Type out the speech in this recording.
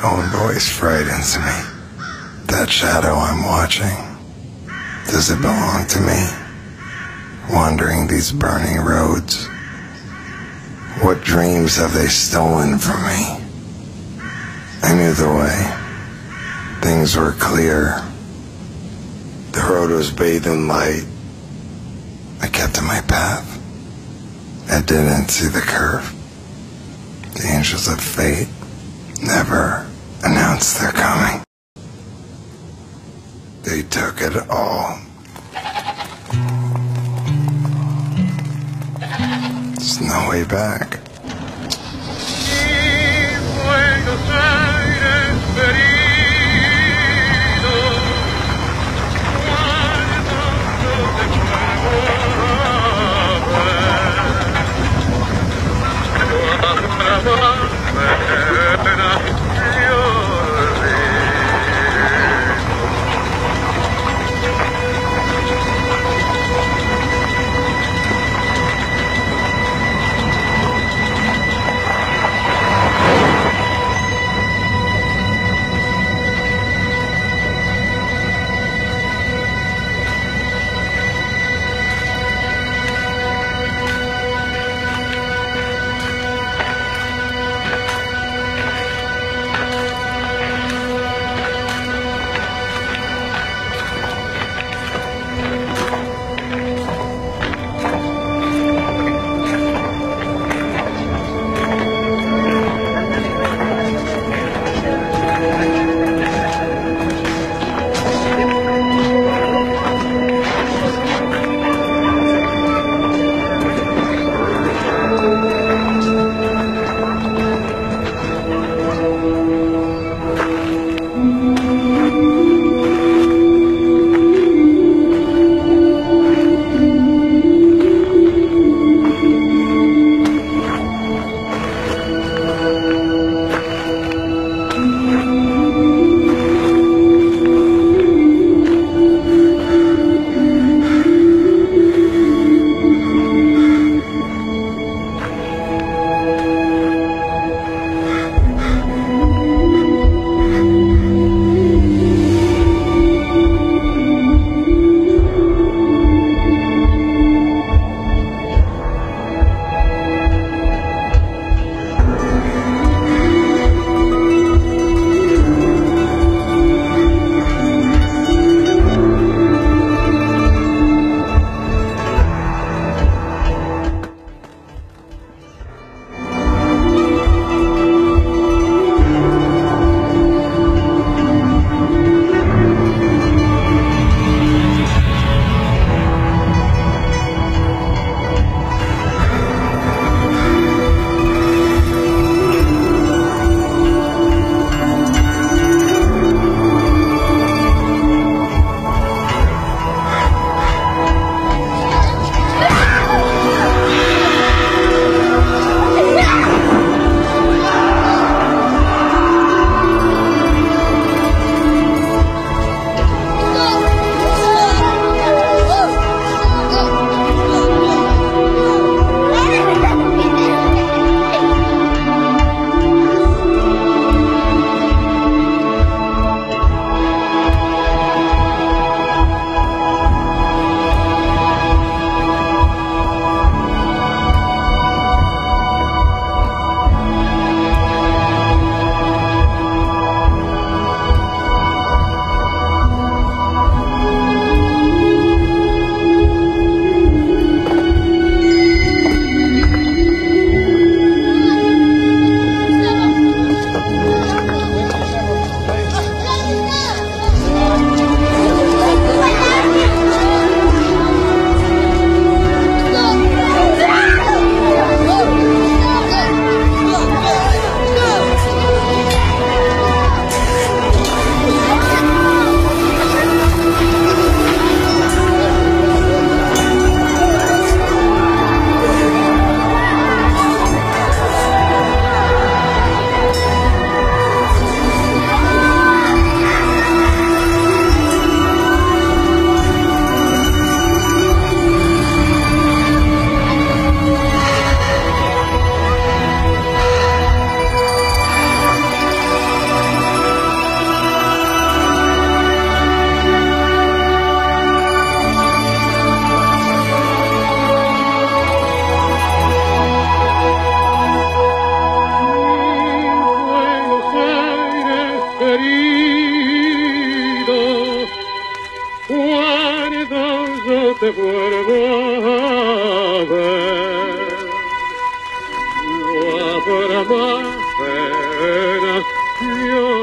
own voice frightens me. That shadow I'm watching, does it belong to me? Wandering these burning roads, what dreams have they stolen from me? I knew the way. Things were clear. The road was bathed in light. I kept to my path. I didn't see the curve. The angels of fate never announced their coming. They took it all. There's no way back. ver, lo primavera,